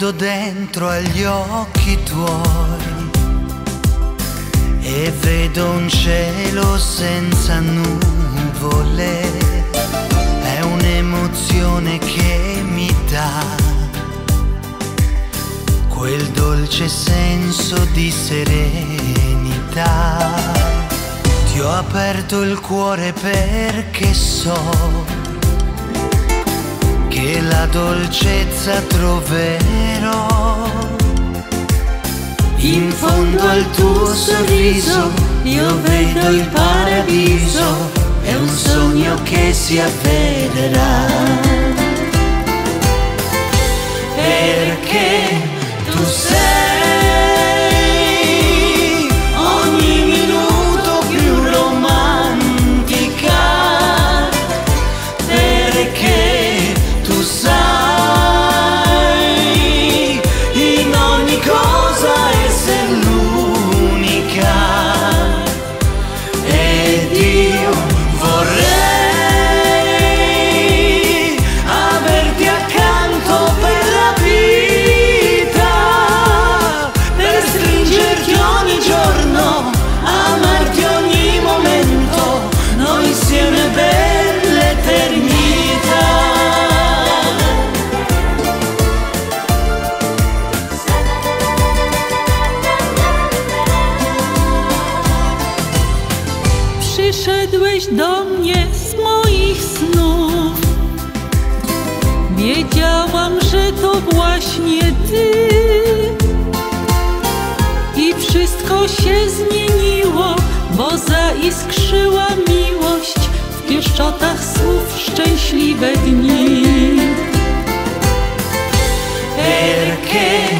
guardo dentro agli occhi tuoi e vedo un cielo senza nuvole. È un'emozione che mi dà quel dolce senso di serenità. Ti ho aperto il cuore perché so che la dolcezza troverò in fondo al tuo sorriso. Io vedo il paradiso, è un sogno che si avvererà, perché tu sei ogni minuto più romantica, perché tu sai in ogni cosa essere l'unica, ed io vorrei averti accanto per la vita, per stringerti ogni giorno, amarti ogni momento, noi insieme per l'eternità. Przyszedłeś do mnie z moich snów. Wiedziałam, że to właśnie Ty. I wszystko się zmieniło, bo zaiskrzyła miłość w pieszczotach słów szczęśliwe dni. Perché